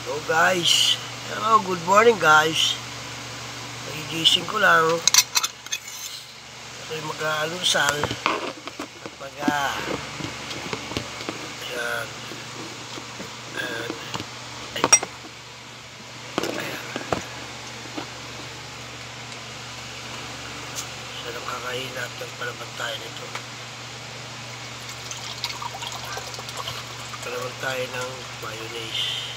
Hello guys. Hello, good morning guys. Nagigising ko lang. Ako'y mag-aalusal. At ayan. Ayan. Ayan. Sa nakakahinat ng palamantayan ito. Palamantayan ng mayonnaise.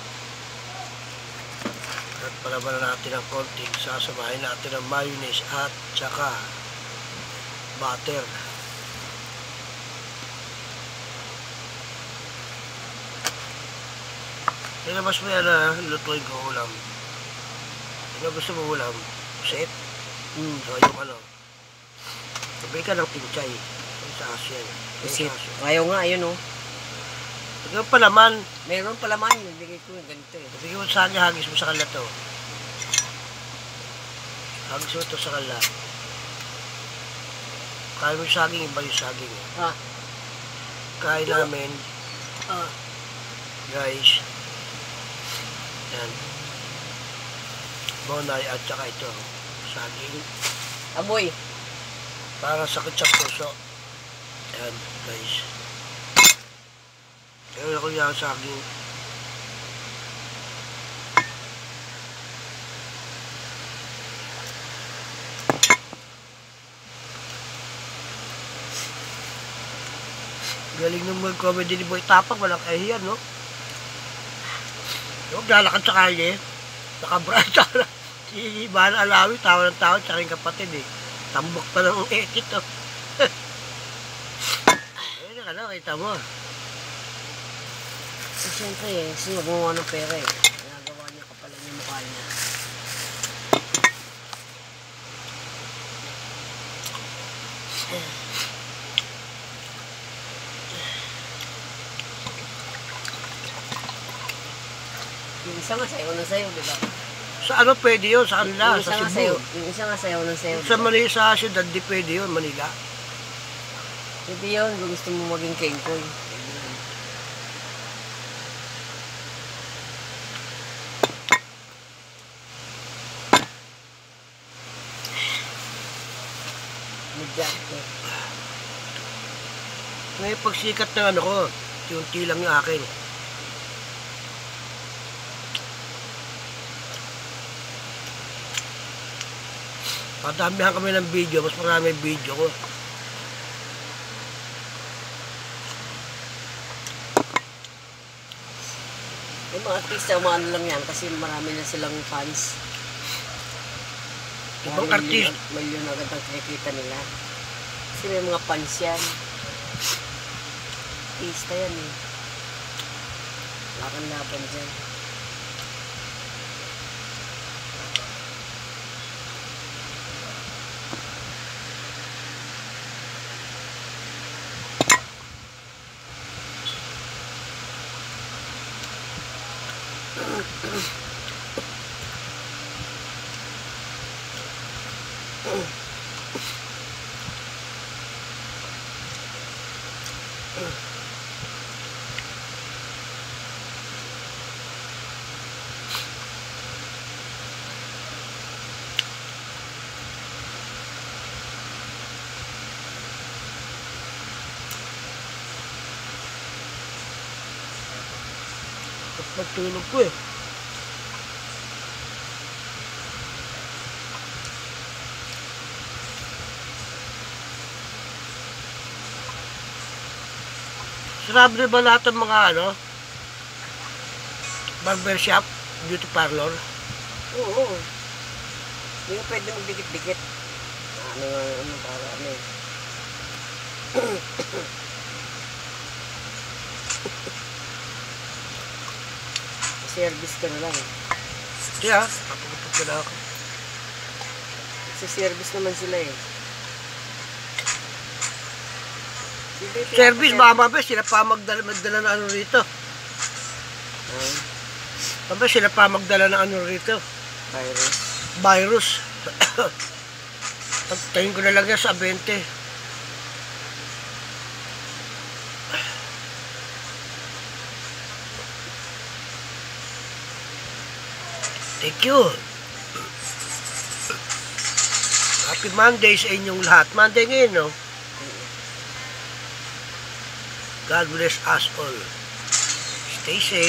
At palaban natin ng konting, sasamahin natin ng mayonnaise at saka butter. Nilabas mo yan na lutuin ko ulam. Ano gusto mo ulam? Set? So yung ano. Sabay ka ng pinchay. Sa asyan. Ayaw nga, ayun o. Tignan pa naman. Meron pa laman yun. Bigay ko yung ganito eh. Bigyan mo sa kanya, hagis mo sa kala to. Hagis mo to sa kala. Kaya mo yung saging, iba yung saging. Ah. Kain namin. Guys. Yan. Bonay at saka ito. Saging. Aboy. Para sakit sa puso. Yan, guys. Kaya ako yung saging. Galing nung mag-comedy ni Boy Tapang, walang kahiyan, no? Yung lalakad sa kalye, nakabrata na. Si Iban Alawi, tawa ng tawa, tsaka yung kapatid, eh. Tambok pa ng ekit, oh. Ayun na ka na, kita mo. Siyempre eh, kasi gumawa ng pera eh. Ginagawa niya kapalan yung mukha niya. Yung isa nga sayaw ng sayaw, di ba? Sa ano pwede yun? Sa kanila? Sa Cebu? Yung isa nga sayaw ng sayaw. Sa Manila, sa syudad, di pwede yun, Manila. Pwede yun, kung gusto mo maging kengkoy. Medyato. Ngayon pagsikat ng ano ko, unti lang yung akin. Padamihan kami ng video, mas marami video ko. Yung mga artista, umaano lang yan kasi marami na silang fans. Ibang artist. Milyon agad ang kinikita nila. Kasi may mga fans yan. Artista yan eh. Wala kang laban dyan. Magtulog ko eh. Sarap na ba lahat ng mga ano? Barbershop, beauty parlor? Oo. Hindi ka pwede magdikit-dikit. Ano para ano eh. Service ka na lang. Yeah, kapagpag ko na ako. Sa service naman sila eh. Service, baka sila pa magdala ng ano rito. Baka sila pa magdala ng ano rito. Virus. Pagtayin ko na lang yan sa 20. Thank you. Happy Monday sa inyong lahat. Monday ngayon, no? God bless us all. Stay safe.